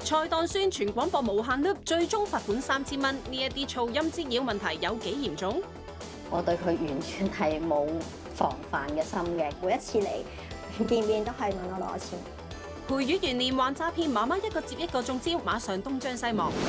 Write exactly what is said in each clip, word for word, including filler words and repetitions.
菜檔宣傳廣播無限 loop， 最終罰款三千蚊。呢一啲噪音滋擾問題有幾嚴重？ 我對佢完全係冇防範嘅心嘅， 每一次嚟見面都係問我攞錢。 培育元年還詐騙，媽媽一個接一個中招，馬上東張西望。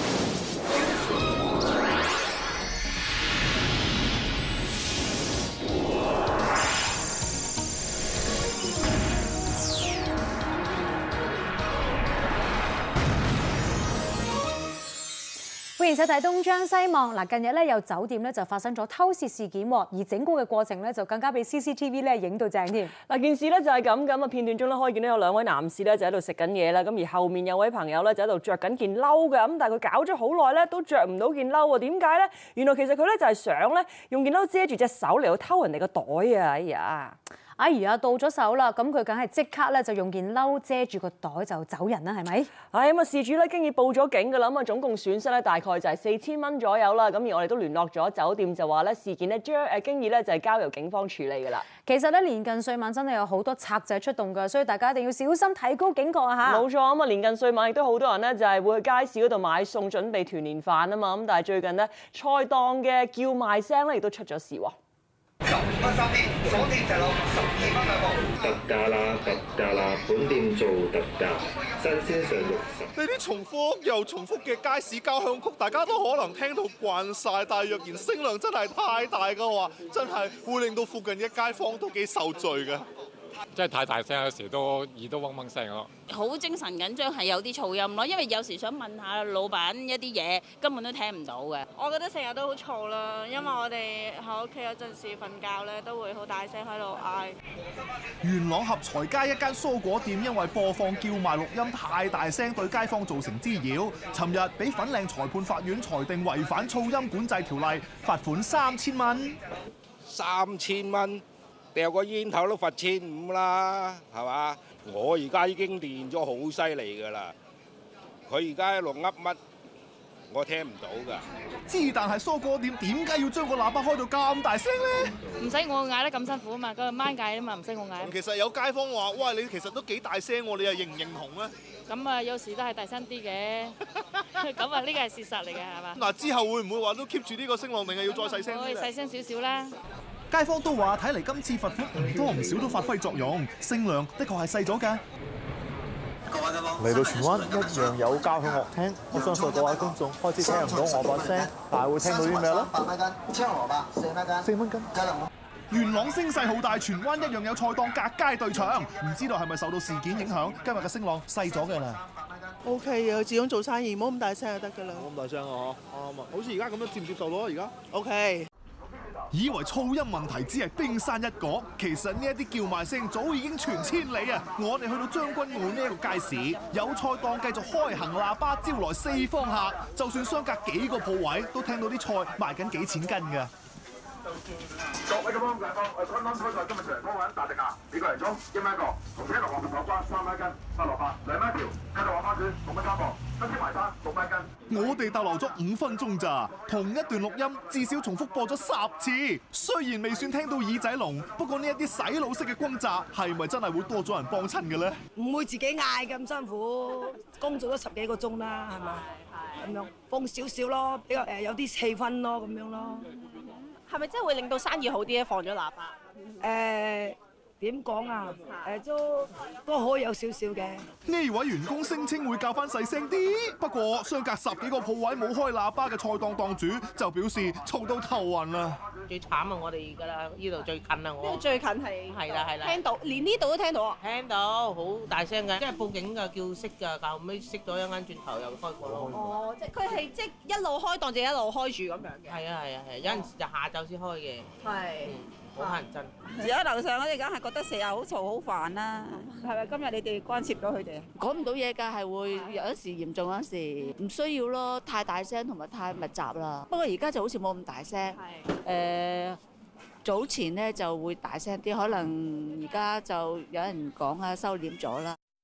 歡迎收睇東張西望。嗱，近日咧有酒店咧就發生咗偷竊事件喎，而整個嘅過程咧就更加俾 C C T V 咧影到正添。 嗱，件事咧就係咁咁啊，片段中咧可以見到有兩位男士咧就喺度食緊嘢啦，咁而後面有位朋友咧就喺度着緊件褸嘅，咁但係佢搞咗好耐咧都着唔到件褸喎，點解咧？原來其實佢咧就係想咧用件褸遮住隻手嚟去偷人哋個袋啊！哎呀！ 哎呀，到咗手啦，咁佢梗係即刻咧就用件褸遮住個袋就走人啦，係咪？ 係咁啊，事主咧經已報咗警㗎啦，咁啊總共損失咧大概就係四千蚊左右啦。咁而我哋都聯絡咗酒店，就話咧事件咧將誒經已咧就係交由警方處理㗎啦。 其實咧年近歲晚真係有好多賊仔出動㗎，所以大家一定要小心提高警覺啊嚇！ 冇錯咁啊，年近歲晚亦都好多人咧就係會去街市嗰度買餸準備團年飯啊嘛。咁但係最近咧菜檔嘅叫賣聲咧亦都出咗事喎。 十五蚊三啲，鎖定就攞十二蚊兩個。特價啦，特價啦，本店做特價，新鮮上六十。 呢啲重複又重複嘅街市交響曲，大家都可能聽到慣晒，但係若然聲量真係太大嘅話，真係會令到附近嘅街坊都幾受罪嘅。 真係太大聲，有時都耳都嗡嗡聲咯。 好精神緊張係有啲噪音咯，因為有時想問下老闆一啲嘢，根本都聽唔到嘅。 我覺得成日都好嘈啦，因為我哋喺屋企有陣時瞓覺咧，都會好大聲喺度嗌。 元朗合財街一間蔬果店因為播放叫賣錄音太大聲，對街坊造成滋擾，尋日俾粉嶺裁判法院裁定違反噪音管制條例，罰款三千蚊。 三千蚊。掉個煙頭都罰千五啦，係嘛？我而家已經練咗好犀利㗎啦，佢而家喺度噏乜，我聽唔到㗎。 之但係蔬果店點解要將個喇叭開到咁大聲咧？ 唔使我嗌得咁辛苦啊嘛，個掹計啊嘛，唔使我嗌。 其實有街坊話：喂，你其實都幾大聲喎，你又認唔認同咧？ 咁啊，有時都係大聲啲嘅。咁啊，呢個係事實嚟嘅，係嘛？ 嗱，之後會唔會話都 keep 住呢個聲浪，定係要再細聲啲？ 可以細聲少少啦。 街坊都話：睇嚟今次罰款唔多唔少都發揮作用，聲量的確係細咗㗎。 嚟到荃灣一樣有交響樂廳，我相信各位觀眾開始聽唔到我把聲，但係會聽到啲咩咧？八蚊斤，青蘿蔔四蚊斤，四蚊斤。 元朗聲勢浩大，荃灣一樣有菜檔隔街對搶，唔知道係咪受到事件影響，今日嘅聲浪細咗㗎啦。 O K 嘅，始終做生意，唔好咁大聲就得㗎啦。 冇咁大聲啊！啱啊，好似而家咁樣接唔接受到啊？而家 O K。 以為噪音問題只係冰山一角，其實呢一啲叫賣聲早已經傳千里啊！我哋去到將軍澳呢一個街市，有菜檔繼續開行喇叭招來四方客，就算相隔幾個鋪位，都聽到啲菜賣緊幾錢斤㗎。 各位嘅幫大哥，我啱啱開菜今日長方揾大隻價，幾個嚟鐘一蚊一個，紅青蘿蔔同手瓜三蚊一斤，白蘿蔔兩蚊一條，雞肉花卷六蚊三個，新鮮淮山六蚊一斤。我哋逗留咗五分鐘咋，同一段錄音至少重複播咗十次。雖然未算聽到耳仔聾，不過呢一啲洗腦式嘅轟炸係咪真係會多咗人幫襯嘅咧？ 唔會自己嗌咁辛苦，工作咗十幾個鐘啦，係咪？咁樣放少少咯，比較誒有啲氣氛咯，咁樣咯。 係咪真係會令到生意好啲咧？放咗喇叭。 誒點講啊？誒都都可以有少少嘅。 呢位員工聲稱會較翻細聲啲，不過相隔十幾個鋪位冇開喇叭嘅菜檔檔主就表示嘈到頭暈啦。 最慘啊！我哋而家啦，呢度最近啊，我。 呢度最近係。 係啦係啦。 聽到，連呢度都聽到啊！ 聽到，好大聲㗎，即係報警㗎，叫熄㗎，但後尾熄咗一間轉頭又開過咯。 哦，即係佢係即係一路開檔就一路開住咁樣嘅。 係啊係啊係，有陣時就下晝先開嘅。 係。 好乞人憎。 住喺樓上嗰啲梗係覺得成日好嘈好煩啦。 係咪今日你哋關切到佢哋啊？ 講唔到嘢㗎，係會有一時嚴重，有時唔需要咯。太大聲同埋太密集啦。不過而家就好似冇咁大聲。係。誒。早前咧就會大聲啲，可能而家就有人講啊收斂咗啦。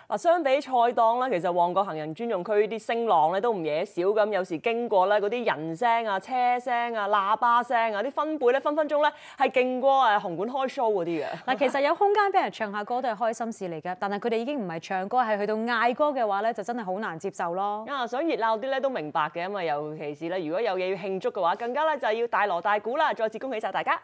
嗱，相比菜檔咧，其實旺角行人專用區啲聲浪咧都唔嘢少咁，有時經過咧嗰啲人聲啊、車聲啊、喇叭聲啊，啲分貝咧分分鐘咧係勁過誒紅館開 show 嗰啲嘅。 嗱，其實有空間俾人唱下歌都係開心事嚟嘅，但係佢哋已經唔係唱歌，係去到嗌歌嘅話咧，就真係好難接受咯。 啊，想熱鬧啲咧都明白嘅，咁啊尤其是咧，如果有嘢要慶祝嘅話，更加咧就係要大鑼大鼓啦！再次恭喜晒大家！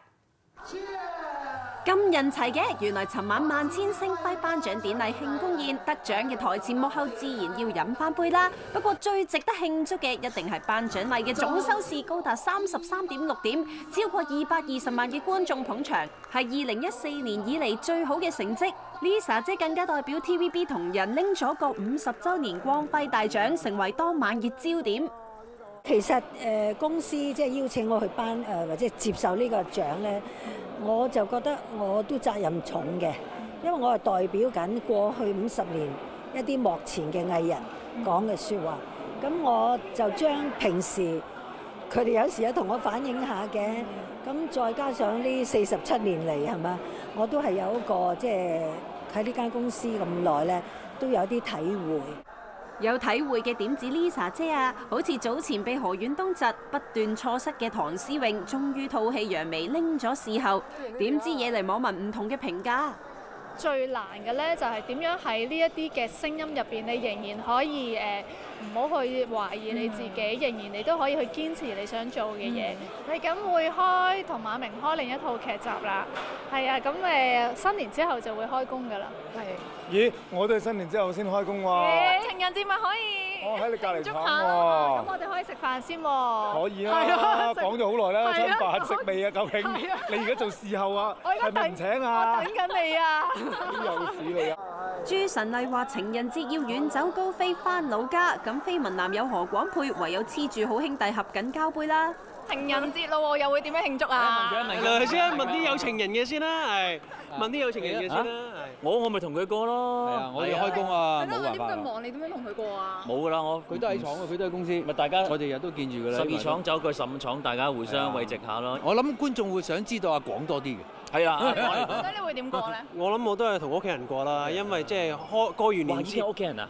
咁人齊嘅，原來尋晚萬千星輝頒獎典禮慶功宴得獎嘅台前幕後自然要飲翻杯啦。不過最值得慶祝嘅一定係頒獎禮嘅總收視高達三十三點六點，超過二百二十萬嘅觀眾捧場，係二零一四年以嚟最好嘅成績。Lisa 姐更加代表 T V B 同人拎咗個五十週年光輝大獎，成為當晚嘅焦點。 其實誒、呃、公司即係邀請我去頒誒、呃、或者接受呢個獎咧，我就覺得我都責任重嘅，因為我係代表緊過去五十年一啲幕前嘅藝人講嘅説話，咁我就將平時佢哋有時有同我反映下嘅，咁再加上呢四十七年嚟係嘛，我都係有一個即係喺呢間公司咁耐咧，都有啲體會。 有體會嘅點指 Lisa 姐啊，好似早前被何遠東窒不斷錯失嘅唐詩詠，終於吐氣揚眉拎咗視後，點知惹嚟網民唔同嘅評價。 最難嘅咧就係點樣喺呢一啲嘅聲音入邊，你仍然可以誒唔好去懷疑你自己，嗯、仍然你都可以去堅持你想做嘅嘢。你咁、嗯、會開同馬明開另一套劇集啦，係啊，咁誒新年之後就會開工㗎啦。係。 咦，我都係新年之後先開工喎。 情人節咪可以？ 我喺你隔離祝廠下喎。 咁我哋可以食飯先喎。 可以啊，講咗好耐啦，餐飯食未啊？究竟你而家做侍候啊？係咪唔請啊？ 我等緊你啊！ 有事嚟啊！ 朱晨麗話情人節要遠走高飛翻老家，咁緋聞男友何廣沛唯有黐住好兄弟合緊交杯啦。 情人節咯，又會點樣慶祝啊？ 問佢先，問啲有情人嘅先啦，係問啲有情人嘅先啦，係。我我咪同佢過咯。係啊，我哋開工啊，冇辦法。 點咁忙？你點樣同佢過啊？ 冇㗎啦，我佢都喺廠佢都喺公司。 咪大家我哋日都見住㗎啦。 十二廠走過十五廠，大家互相慰藉下咯。 我諗觀眾會想知道阿廣多啲嘅。 係啊。 咁你會點過咧？ 我諗我都係同屋企人過啦，因為即係開過完年之後。屋企人啊？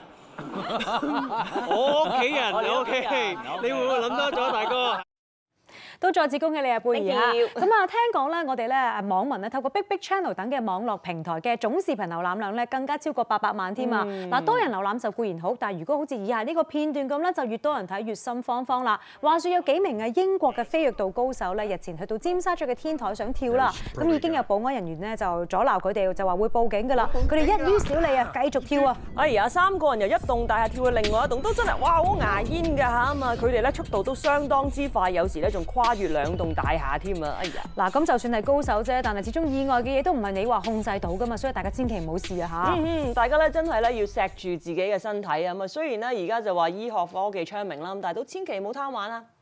我屋企人 ，O K， 你會唔會諗多咗，大哥？ 都再次恭喜你啊，貝兒嚇！咁啊，聽講咧，我哋咧網民咧透過 Big Big Channel 等嘅網絡平台嘅總視頻瀏覽量咧，更加超過八百萬添啊！嗱、嗯，多人瀏覽就固然好，但係如果好似以下呢個片段咁咧，就越多人睇越心慌慌啦。話說有幾名嘅英國嘅飛躍道高手咧，日前去到尖沙咀嘅天台想跳啦，咁已經有保安人員咧就阻撓佢哋，就話會報警㗎啦。佢哋一於小利啊，繼續跳啊！ 哎呀，三個人由一棟大廈跳去另外一棟，都真係哇好牙煙㗎嚇嘛！佢哋咧速度都相當之快，有時咧仲跨越兩棟大廈添啊！哎呀， 嗱咁就算係高手啫，但係始終意外嘅嘢都唔係你話控制到噶嘛，所以大家千祈唔好試啊嚇！ 嗯嗯，大家咧真係咧要錫住自己嘅身體啊！咁啊，雖然咧而家就話醫學科技昌明啦，但係都千祈唔好貪玩啊！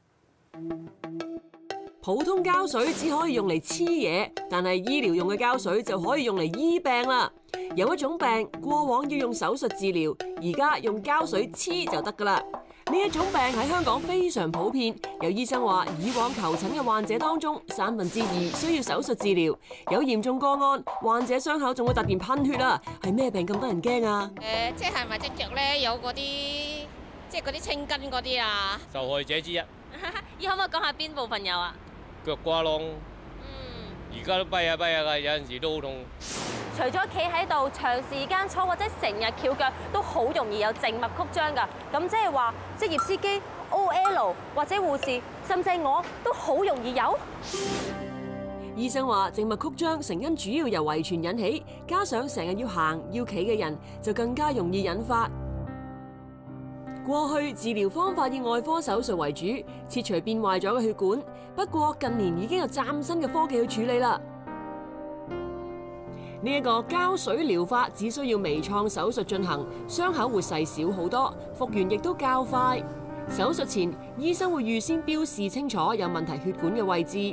普通膠水只可以用嚟黐嘢，但係醫療用嘅膠水就可以用嚟醫病啦。有一種病過往要用手術治療，而家用膠水黐就得㗎啦。呢一種病喺香港非常普遍，有醫生話以往求診嘅患者當中，三分之二需要手術治療，有嚴重個案，患者傷口仲會突然噴血啊！係咩病咁得人驚啊？ 誒，即係咪隻腳咧有嗰啲，即係嗰啲青筋嗰啲啊？ 受害者之一。 你可唔可以講下邊部分有啊？ 腳瓜窿。嗯。而家都跛下跛下㗎，有陣時都好痛。 除咗企喺度長時間坐或者成日翹腳，都好容易有靜脈曲張㗎。咁即係話職業司機、O L 或者護士，甚至我都好容易有。 醫生話靜脈曲張成因主要由遺傳引起，加上成日要行要企嘅人，就更加容易引發。過去治療方法以外科手術為主，切除變壞咗嘅血管。不過近年已經有嶄新嘅科技去處理啦。呢一個膠水療法只需要微創手術進行，傷口會細小好多，復原亦都較快。手術前，醫生會預先標示清楚有問題血管嘅位置。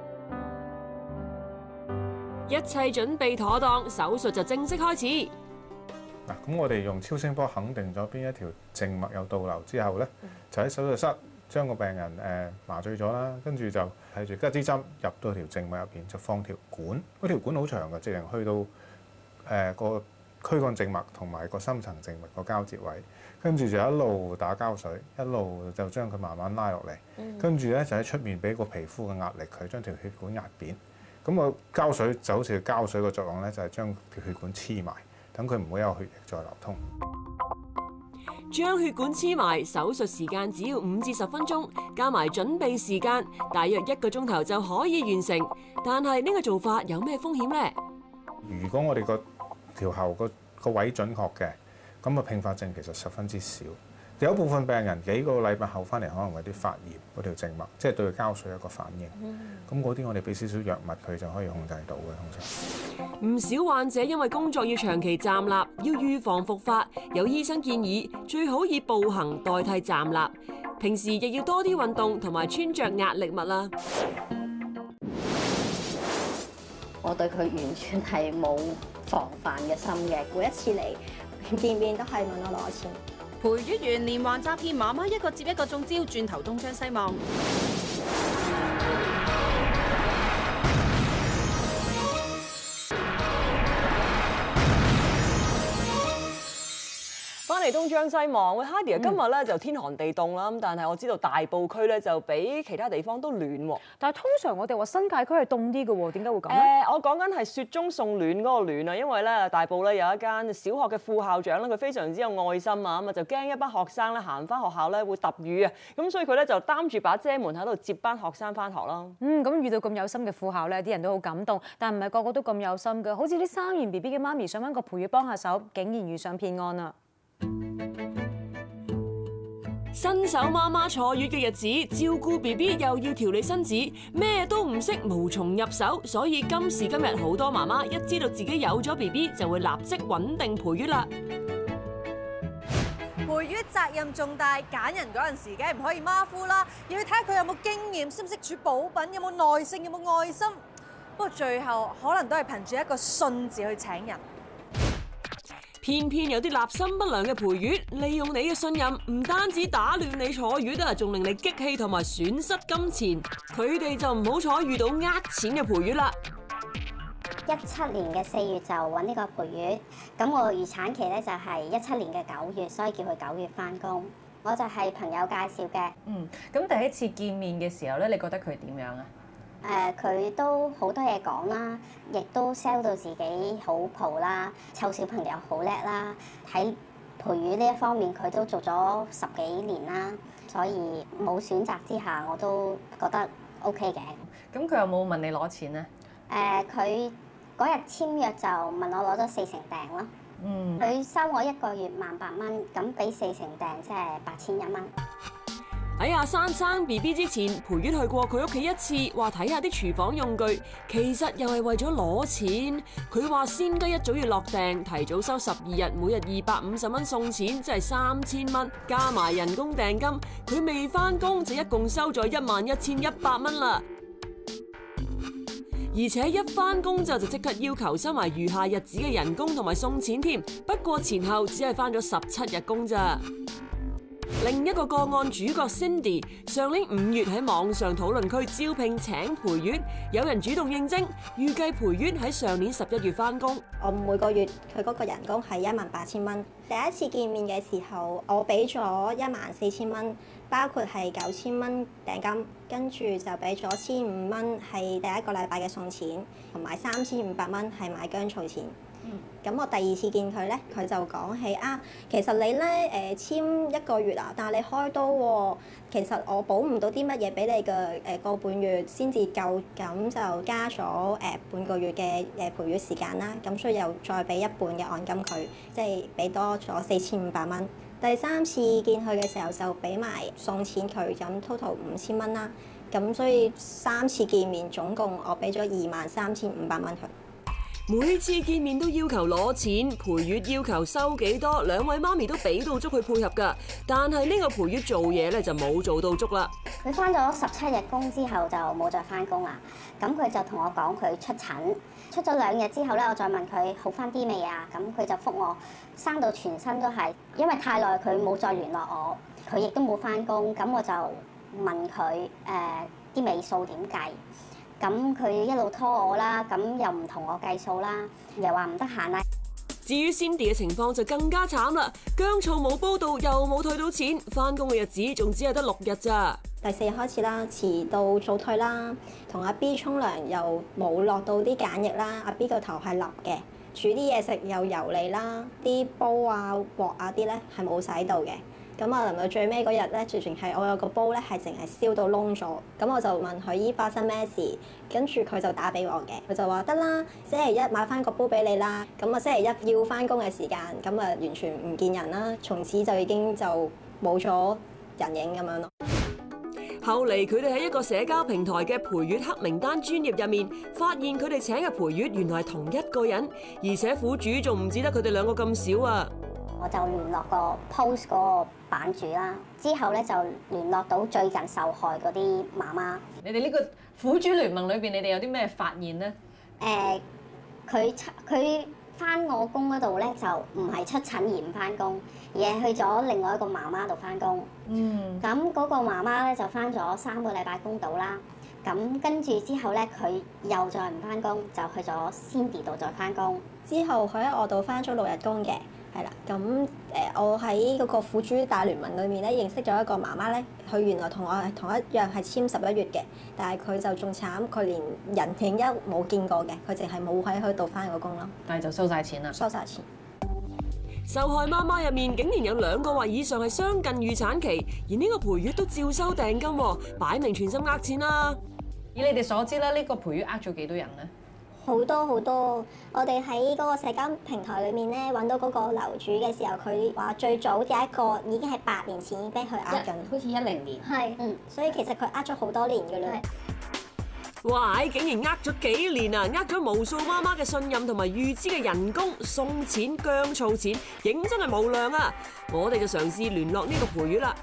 一切準備妥當，手術就正式開始。 嗱，咁我哋用超聲波肯定咗邊一條靜脈有倒流之後咧，就喺手術室將個病人誒麻醉咗啦，跟住就睇住吉支針入到條靜脈入邊，就放條管。嗰條管好長嘅，直情去到誒個軀幹靜脈同埋個深層靜脈個交接位，跟住就一路打膠水，一路就將佢慢慢拉落嚟，跟住咧就喺出面俾個皮膚嘅壓力佢，將條血管壓扁。咁個膠水就好似膠水嘅作用咧，就係將條血管黐埋，等佢唔會有血液再流通。 將血管黐埋，手術時間只要五至十分鐘，加埋準備時間，大約一個鐘頭就可以完成。但係呢個做法有咩風險呢？ 如果我哋個條喉個個位準確嘅，咁啊併發症其實十分之少。有部分病人幾個禮拜後翻嚟，可能有啲發炎嗰條靜脈，即係對膠水有一個反應。咁嗰啲我哋俾少少藥物佢就可以控制到嘅，通常。 唔少患者因為工作要長期站立，要預防復發，有醫生建議最好以步行代替站立。平時亦要多啲運動同埋穿着壓力襪啦。 我對佢完全係冇防範嘅心嘅，每一次嚟見面都係問我攞錢。 陪月員連環詐騙，媽媽一個接一個中招，轉頭東張西望。 翻嚟東張西望，喂 Heidi 啊，今日咧就天寒地凍啦，咁但係我知道大埔區咧就比其他地方都暖喎。 但係通常我哋話新界區係凍啲嘅喎，點解會咁咧？ 誒，我講緊係雪中送暖嗰個暖啊，因為咧大埔咧有一間小學嘅副校長咧，佢非常之有愛心啊，咁啊就驚一班學生咧行翻學校咧會揼雨啊，咁所以佢咧就擔住把遮門喺度接班學生翻學啦。 嗯，咁遇到咁有心嘅副校咧，啲人都好感動，但唔係個個都咁有心嘅，好似啲生完 B B 嘅媽咪想揾個陪月幫下手，竟然遇上騙案啊！ 新手媽媽坐月嘅日子，照顧 B B 又要調理身子，咩都唔識，無從入手，所以今時今日好多媽媽一知道自己有咗 B B 就會立即穩定陪月啦。 陪月責任重大，揀人嗰陣時梗係唔可以馬虎啦，要睇下佢有冇經驗，識唔識煮補品，有冇耐性，有冇愛心。不過最後可能都係憑住一個信字去請人。 偏偏有啲立心不良嘅陪月，利用你嘅信任，唔單止打亂你坐月啊，仲令你激氣同埋損失金錢。佢哋就唔好彩遇到呃錢嘅陪月啦。 一七年嘅四月就揾呢個陪月，咁我預產期咧就係一七年嘅九月，所以叫佢九月返工。我就係朋友介紹嘅。 嗯，咁第一次見面嘅時候咧，你覺得佢點樣啊？ 誒佢、呃、都好多嘢講啦，亦都 sell 到自己好蒲啦，湊小朋友好叻啦。喺陪月呢一方面，佢都做咗十幾年啦，所以冇選擇之下，我都覺得 OK 嘅。 咁佢有冇問你攞錢咧？ 誒佢嗰日簽約就問我攞咗四成訂咯。嗯。佢收我一個月萬八蚊，咁俾四成訂即係八千一蚊。 喺阿珊生 B B 之前，陪月去過佢屋企一次，話睇下啲廚房用具，其實又係為咗攞錢。佢話鮮雞一早要落訂，提早收十二日，每日二百五十蚊送錢，即係三千蚊，加埋人工訂金，佢未返工就一共收咗一萬一千一百蚊啦。而且一返工就就即刻要求收埋餘下日子嘅人工同埋送錢添。不過前後只係返咗十七日工咋。另一個個案主角 Cindy 上年五月喺網上討論區招聘請陪月，有人主動應徵，預計陪月喺上年十一月返工。 我每個月佢嗰個人工係一萬八千蚊。第一次見面嘅時候，我俾咗一萬四千蚊，包括係九千蚊訂金，跟住就俾咗千五蚊係第一個禮拜嘅送錢，同埋三千五百蚊係買薑醋錢。咁我第二次見佢咧，佢就講起啊，其實你咧誒、呃、簽一個月啊，但係你開刀喎、哦，其實我補唔到啲乜嘢俾你嘅誒個半月先至夠，咁就加咗誒、呃、半個月嘅誒陪月時間啦，咁所以又再俾一半嘅按金佢，即係俾多咗四千五百蚊。第三次見佢嘅時候就俾埋送錢佢，咁 total 五千蚊啦，咁所以三次見面總共我俾咗二萬三千五百蚊佢。 每次見面都要求攞錢，陪月要求收幾多，兩位媽咪都俾到足去配合㗎。但係呢個陪月做嘢咧就冇做到足啦。 佢返咗十七日工之後就冇再返工啦。咁佢就同我講佢出診，出咗兩日之後咧，我再問佢好返啲未啊？咁佢就覆我生到全身都係，因為太耐佢冇再聯絡我，佢亦都冇返工。咁我就問佢誒啲尾數點計？咁佢一路拖我啦，咁又唔同我計數啦，又話唔得閒啦。 至於 Cindy 嘅情況就更加慘啦，薑醋冇煲到，又冇退到錢，翻工嘅日子仲只係得六日咋。 第四日開始啦，遲到早退啦，同阿 B 沖涼又冇落到啲梘液啦，阿 B 個頭係立嘅，煮啲嘢食又油膩啦，啲煲啊鑊啊啲咧係冇洗到嘅。咁我臨到最尾嗰日咧，最全係我有個煲咧係淨係燒到窿咗，咁我就問佢依發生咩事，跟住佢就打俾我嘅，佢就話得啦，星期一買翻個煲俾你啦。咁啊星期一要翻工嘅時間，咁啊完全唔見人啦，從此就已經就冇咗人影咁樣咯。 後嚟佢哋喺一個社交平台嘅陪月黑名單專頁入面，發現佢哋請嘅陪月原來係同一個人，而且苦主仲唔止得佢哋兩個咁少啊！ 我就聯絡個 post 嗰個版主啦，之後咧就聯絡到最近受害嗰啲媽媽。 你哋呢個苦主聯盟裏邊，你哋有啲咩發現咧？ 誒，佢佢翻我工嗰度咧，就唔係出診而唔翻工，而係去咗另外一個媽媽度翻工。嗯。咁嗰個媽媽咧就翻咗三個禮拜工度啦。咁跟住之後咧，佢又再唔翻工，就去咗 Cindy 度再翻工。 之後佢喺我度翻咗六日工嘅。係啦，咁誒我喺嗰個苦主大聯盟裏面咧，認識咗一個媽媽咧，佢原來同我係同一樣係簽十一月嘅，但係佢就仲慘，佢連人影一冇見過嘅，佢淨係冇喺佢度翻過工咯。 但係就收晒錢啦， 收晒錢。 受害媽媽入面竟然有兩個或以上係相近預產期，而呢個陪月都照收訂金喎，擺明全心呃錢啦。 以你哋所知咧，呢個陪月呃咗幾多人咧？ 好多好多，我哋喺嗰個社交平台裏面咧揾到嗰個樓主嘅時候，佢話最早第一個已經係八年前已經俾佢呃緊， 好似一零年。 係，嗯，所以其實佢呃咗好多年㗎啦。 哇！竟然呃咗幾年啊，呃咗無數媽媽嘅信任同埋預支嘅人工、送錢、薑醋錢，認真係無量啊！我哋就嘗試聯絡呢個陪月啦。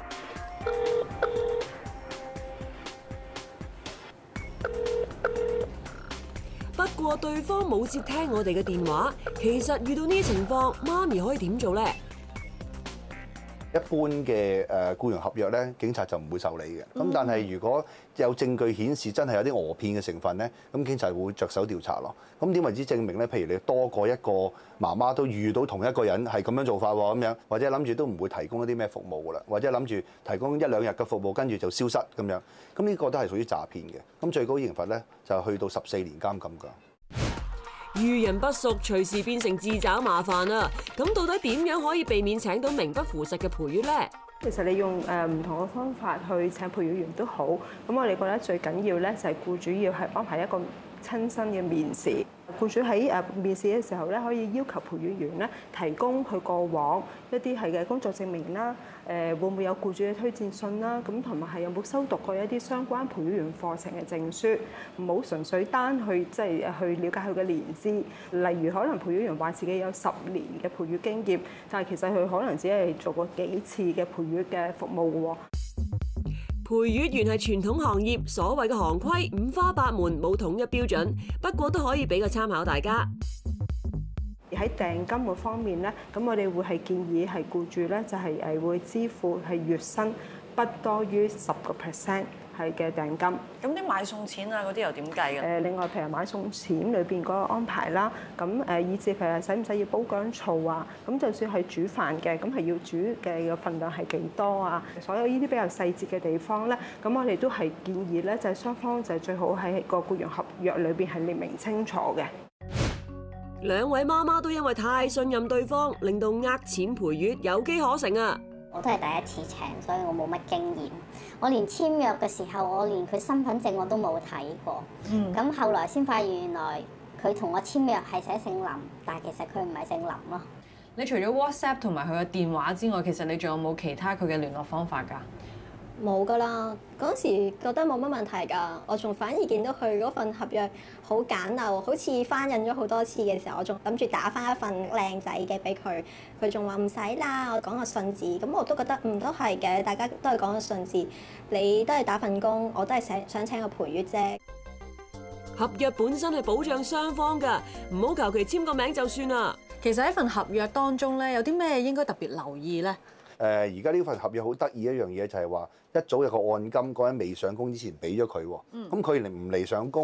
不過對方冇接聽我哋嘅電話，其實遇到呢啲情況，媽咪可以點做呢？ 一般嘅誒僱傭合約咧，警察就唔會受理嘅。咁但係如果有證據顯示真係有啲訛騙嘅成分咧，咁警察會着手調查咯。咁點為之證明咧？譬如你多過一個媽媽都遇到同一個人係咁樣做法喎，咁樣或者諗住都唔會提供一啲咩服務㗎啦，或者諗住提供一兩日嘅服務，跟住就消失咁樣。咁呢個都係屬於詐騙嘅。咁最高刑罰咧就去到十四年監禁㗎。 遇人不淑，隨時變成自找麻煩啊！咁到底點樣可以避免請到名不符實嘅陪月呢？ 其實你用誒唔同嘅方法去請陪月員都好，咁我哋覺得最緊要咧就係僱主要係安排一個親身嘅面試。僱主喺誒面試嘅時候咧，可以要求陪月員咧提供佢過往一啲係嘅工作證明啦，誒會唔會有僱主嘅推薦信啦，咁同埋係有冇修讀過一啲相關陪月員課程嘅證書，唔好純粹單去即係去了解佢嘅年資。例如可能陪月員話自己有十年嘅陪月經驗，但係其實佢可能只係做過幾次嘅陪月嘅服務嘅喎。 陪月員係傳統行業，所謂嘅行規五花八門，冇統一標準，不過都可以俾個參考大家。 而喺訂金嗰方面咧，咁我哋會係建議係僱主咧就係誒會支付係月薪不多於十個 percent 係嘅訂金。 咁啲買餸錢啊嗰啲又點計嘅？ 誒，另外譬如買餸錢裏邊嗰個安排啦，咁誒以至譬如使唔使要煲薑醋啊？咁就算係煮飯嘅，咁係要煮嘅個份量係幾多啊？所有呢啲比較細節嘅地方咧，咁我哋都係建議咧，就係雙方就係最好喺個僱傭合約裏邊係列明清楚嘅。 兩位媽媽都因為太信任對方，令到呃錢陪月有機可乘啊！ 我都係第一次請，所以我冇乜經驗。我連簽約嘅時候，我連佢身份證我都冇睇過。咁、嗯、後來先發現原來佢同我簽約係寫姓林，但係其實佢唔係姓林咯。 你除咗 WhatsApp 同埋佢嘅電話之外，其實你仲有冇其他佢嘅聯絡方法㗎？ 冇㗎啦，嗰時覺得冇乜問題㗎，我仲反而見到佢嗰份合約好簡陋，好似翻印咗好多次嘅時候，我仲諗住打翻一份靚仔嘅俾佢，佢仲話唔使啦，我講個信字，咁我都覺得嗯都係嘅，大家都係講個信字，你都係打份工，我都係想想請個陪月啫。 合約本身係保障雙方㗎，唔好求其簽個名就算啦。 其實喺份合約當中咧，有啲咩應該特別留意咧？ 誒而家呢份合約好得意一樣嘢就係話一早有個按金，嗰人未上工之前俾咗佢喎。咁佢唔嚟上工，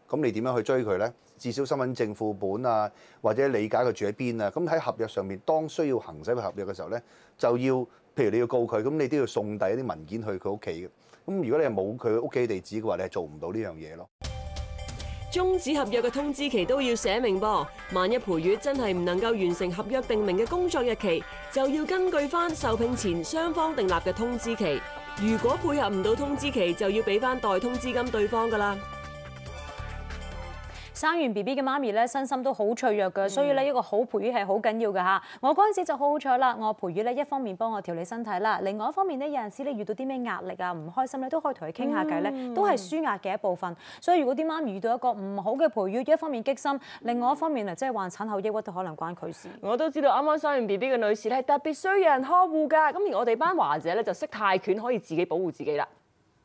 咁你點樣去追佢咧？至少身份證副本啊，或者理解佢住喺邊啊。咁喺合約上面，當需要行使個合約嘅時候咧，就要譬如你要告佢，咁你都要送遞一啲文件去佢屋企嘅。咁如果你係冇佢屋企地址嘅話，你係做唔到呢樣嘢咯。 終止合約嘅通知期都要寫明噃，萬一陪月真係唔能夠完成合約定明嘅工作日期，就要根據翻受聘前雙方訂立嘅通知期。如果配合唔到通知期，就要俾翻代通知金對方㗎啦。 生完 B B 嘅媽咪咧，身心都好脆弱㗎，所以咧一個好陪月係好緊要㗎嚇。我嗰陣時就好好彩啦，我陪月咧一方面幫我調理身體啦，另外一方面咧有陣時咧遇到啲咩壓力啊、唔開心咧，都可以同佢傾下偈咧，都係舒壓嘅一部分。所以如果啲媽咪遇到一個唔好嘅陪月，一方面激心，另外一方面啊，即係患產後抑鬱都可能關佢事。 我都知道啱啱生完 B B 嘅女士咧，特別需要人呵護㗎。咁而我哋班華姐咧就識泰拳，可以自己保護自己啦。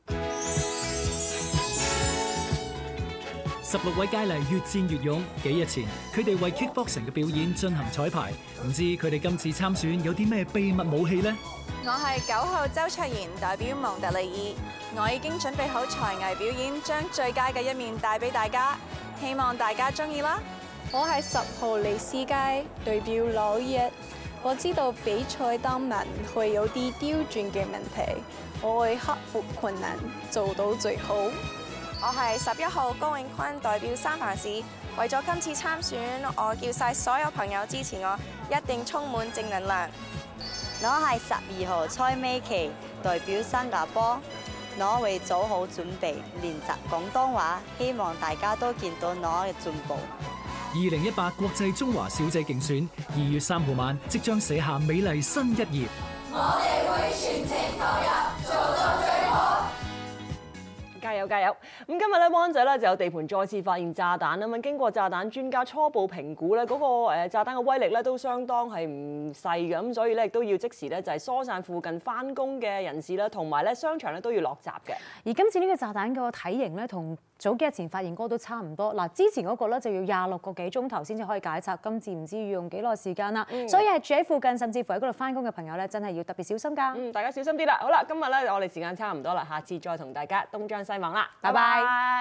十六位佳麗越戰越勇，幾日前佢哋為 kickboxing 嘅表演進行彩排，唔知佢哋今次參選有啲咩秘密武器呢？ 我係九號周卓賢，代表蒙特利爾，我已經準備好才藝表演，將最佳嘅一面帶俾大家，希望大家中意啦。 我係十號李思佳，代表紐約。我知道比賽當晚會有啲刁鑽嘅問題，我會克服困難，做到最好。 我係十一號高永坤，代表三藩市。為咗今次參選，我叫晒所有朋友支持我，一定充滿正能量。 我係十二號蔡美琪，代表新加坡。我會做好準備練習廣東話，希望大家都見到我嘅進步。 二零一八國際中華小姐競選，二月三號晚即將寫下美麗新一頁。 我哋會全程投入，做到最好。 加油加油！咁今日咧，灣仔咧就有地盤再次發現炸彈啦。咁經過炸彈專家初步評估咧，嗰個誒炸彈嘅威力咧都相當係唔細嘅。咁所以咧亦都要即時咧就係疏散附近翻工嘅人士啦，同埋咧商場咧都要落閘嘅。 而今次呢個炸彈個體型咧同早幾日前發現嗰個都差唔多。嗱，之前嗰個咧就要廿六個幾鐘頭先至可以解拆，今次唔知要用幾耐時間啦。嗯、所以係住喺附近，甚至乎喺嗰度翻工嘅朋友咧，真係要特別小心㗎。 嗯，大家小心啲啦。好啦，今日咧我哋時間差唔多啦，下次再同大家東張西望啦。 拜拜。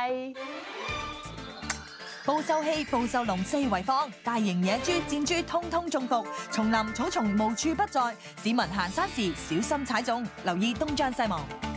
報仇器、報仇龍四圍放，大型野豬、箭豬通通中伏，叢林草叢無處不在，市民行山時小心踩中，留意東張西望。